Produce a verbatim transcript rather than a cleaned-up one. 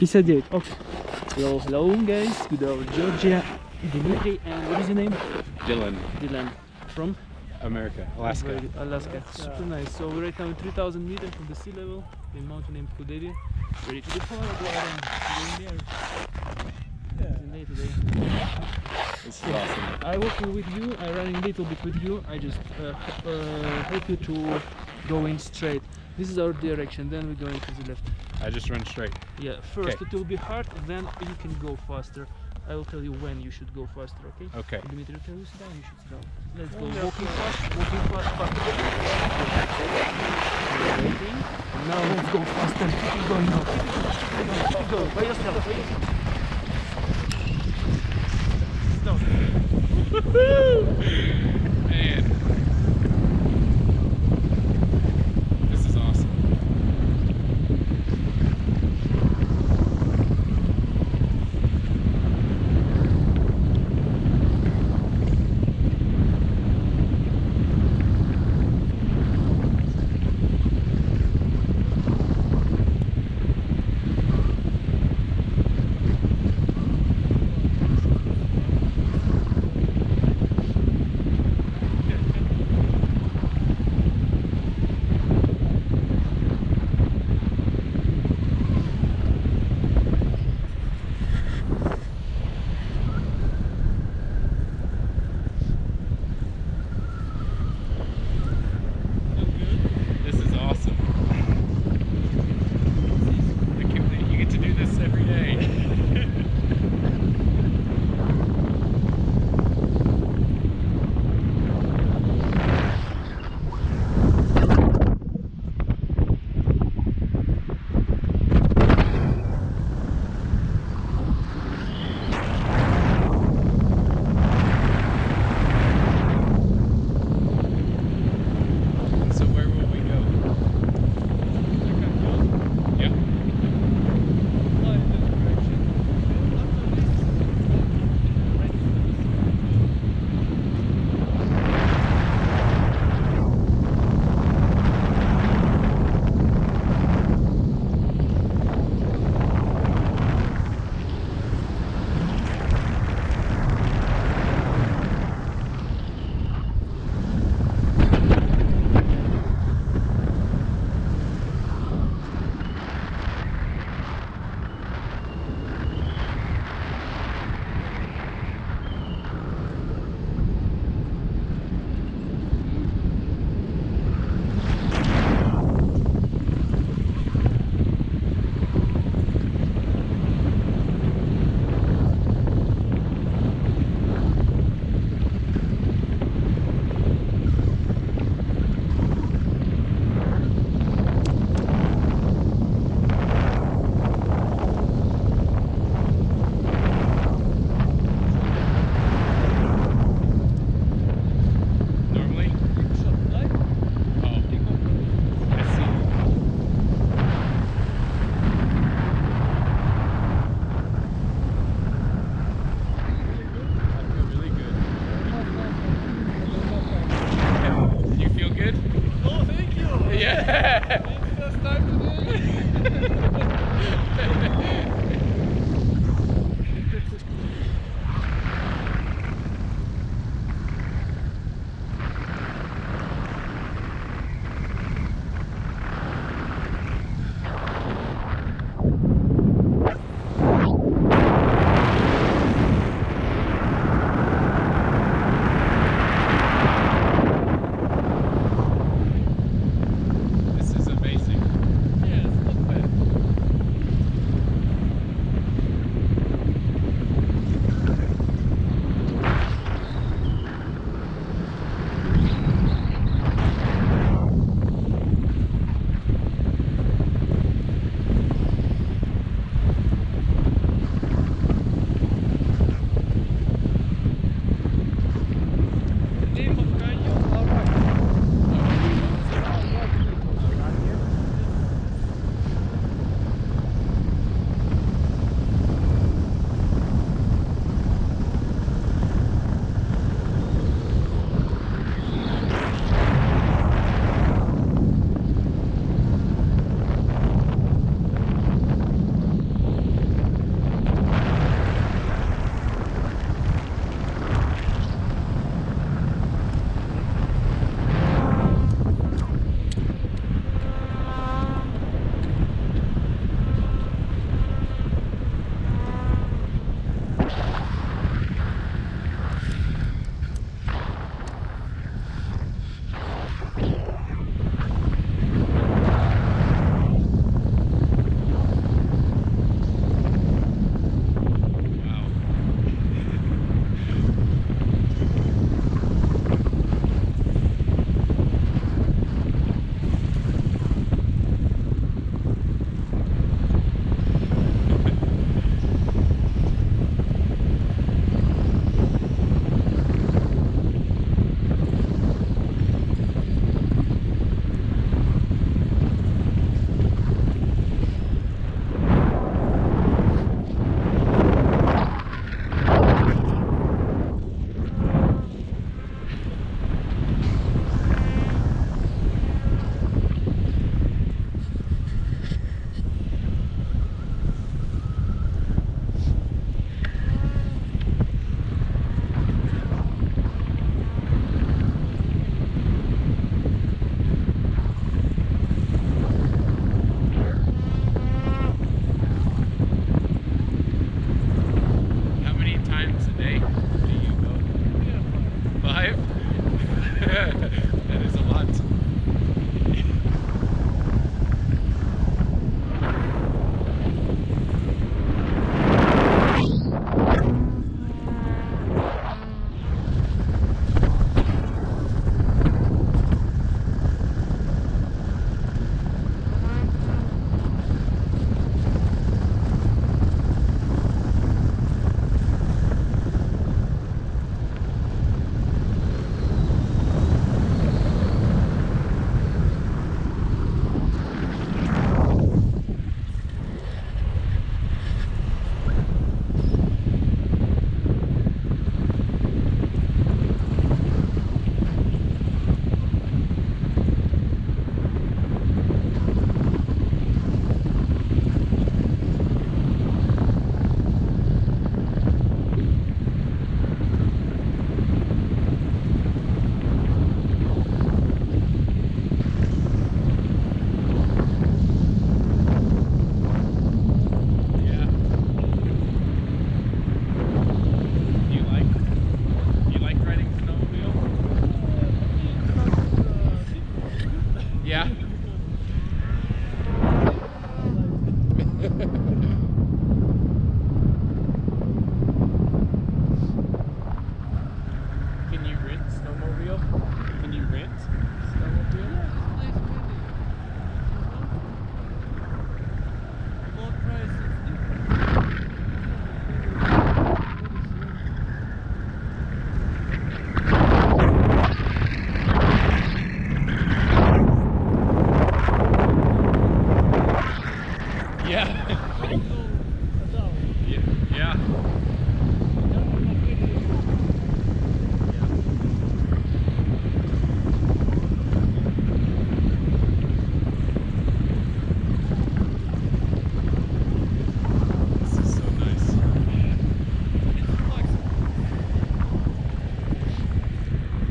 пятьдесят девять. Okay. Hello, hello guys, good old Georgia, Dimitri, and what is your name? Dylan. Dylan. From? America, Alaska. Very good. Alaska. Super nice. So we're right now at three thousand meters from the sea level in a mountain named Kudevi. Ready to deploy. Go ahead and go in there. Yeah. Day today. This is awesome. I walking with you. I running a little bit with you. I just uh, uh, help you to go in straight. This is our direction. Then we're going to the left. I just run straight. Yeah. First Okay. it will be hard. Then you can go faster. I will tell you when you should go faster. Okay. Okay. Dimitri, tell you sit down. You should sit down. Let's go. Walking fast. Walking fast. Faster. Waiting. And now let's go faster. Keep it going now. Keep it going. Keep it going. Keep it going. By yourself. By yourself. Stop.